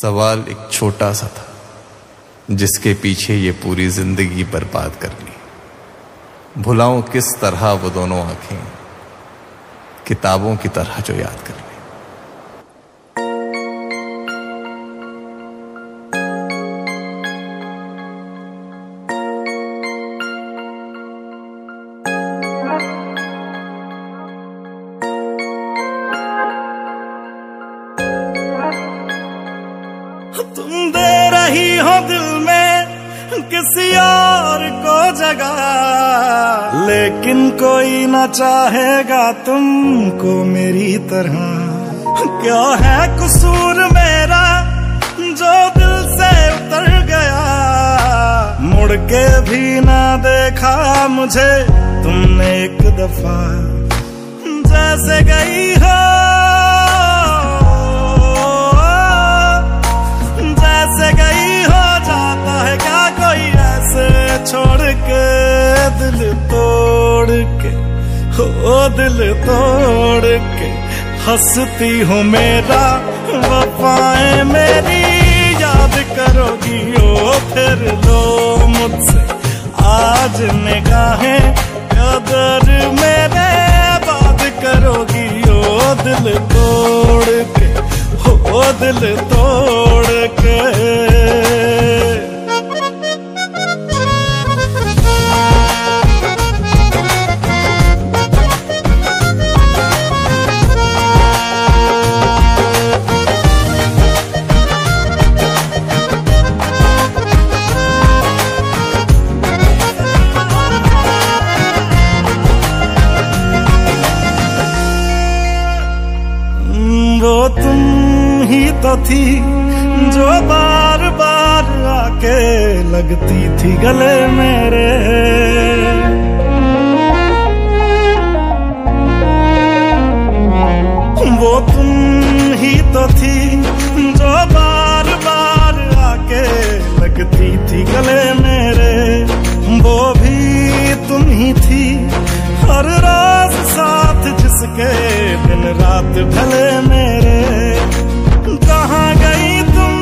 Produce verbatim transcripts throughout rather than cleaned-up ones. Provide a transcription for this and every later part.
सवाल एक छोटा सा था जिसके पीछे ये पूरी जिंदगी बर्बाद कर ली। भुलाऊं किस तरह वो दोनों आंखें, किताबों की तरह जो याद कर ली। तुम दे रही हो दिल में किसी और को जगह, लेकिन कोई ना चाहेगा तुमको मेरी तरह। क्या है कसूर मेरा जो दिल से उतर गया, मुड़ के भी ना देखा मुझे तुमने एक दफा। जैसे गई हो छोड़ के दिल तोड़ के, हो दिल तोड़ के हंसती हूँ मेरा वफाएं मेरी याद करोगी ओ फिर लो मुझसे आज निगाहें कदर मेरे बात करोगी ओ दिल तोड़ के, हो दिल तोड़ के। वो तुम ही तो थी जो बार बार आके लगती थी गले मेरे। वो तुम ही तो थी जो बार बार आके लगती थी गले मेरे। वो भी तुम ही थी हर रात साथ जिसके दिन रात ढले मेरे। कहाँ गई तुम,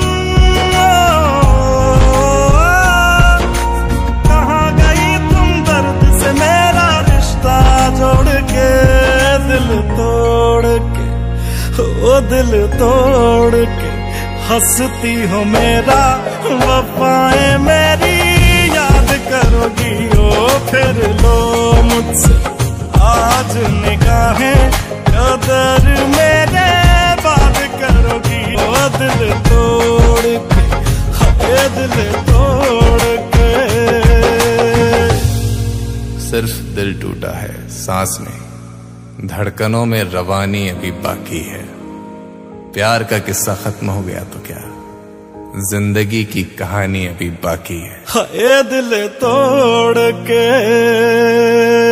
कहाँ गई तुम दर्द से मेरा रिश्ता जोड़ के, दिल तोड़ के, ओ दिल तोड़ के हंसती हो मेरा वफाएं मेरी याद करोगी ओ फिर लो मुझसे आज निगाहें कदर मेरे बात करोगी ओ दिल तोड़ के, हाय दिल तोड़ के। सिर्फ दिल टूटा है सांस में, धड़कनों में रवानी अभी बाकी है। प्यार का किस्सा खत्म हो गया तो क्या, जिंदगी की कहानी अभी बाकी है। हाय दिल तोड़ के।